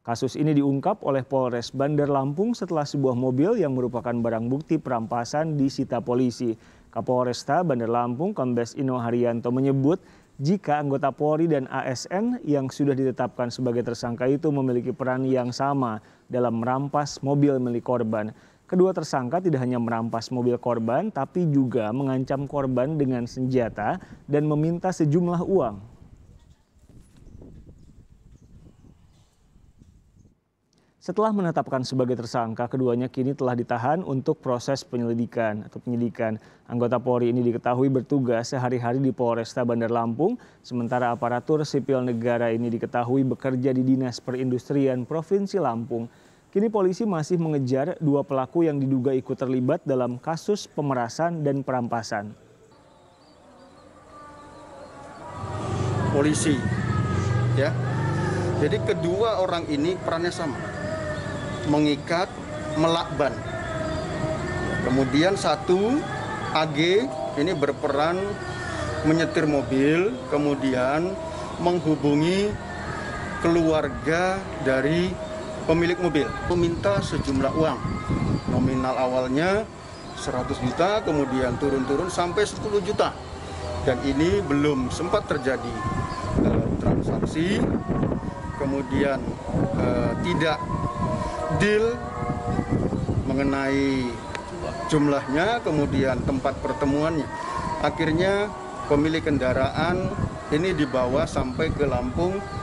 Kasus ini diungkap oleh Polres Bandar Lampung setelah sebuah mobil yang merupakan barang bukti perampasan disita polisi. Kapolresta Bandar Lampung Kombes Ino Haryanto menyebut jika anggota Polri dan ASN yang sudah ditetapkan sebagai tersangka itu memiliki peran yang sama dalam merampas mobil milik korban. Kedua tersangka tidak hanya merampas mobil korban, tapi juga mengancam korban dengan senjata dan meminta sejumlah uang. Setelah menetapkan sebagai tersangka, keduanya kini telah ditahan untuk proses penyidikan. Anggota Polri ini diketahui bertugas sehari-hari di Polresta Bandar Lampung, sementara aparatur sipil negara ini diketahui bekerja di Dinas Perindustrian Provinsi Lampung. Kini polisi masih mengejar dua pelaku yang diduga ikut terlibat dalam kasus pemerasan dan perampasan. Polisi, ya. Jadi kedua orang ini perannya sama. Mengikat, melakban. Kemudian satu AG ini berperan menyetir mobil, kemudian menghubungi keluarga dari pemilik mobil, meminta sejumlah uang. Nominal awalnya 100 juta, kemudian turun-turun sampai 10 juta. Dan ini belum sempat terjadi transaksi, kemudian tidak deal mengenai jumlahnya, kemudian tempat pertemuannya. Akhirnya pemilik kendaraan ini dibawa sampai ke Lampung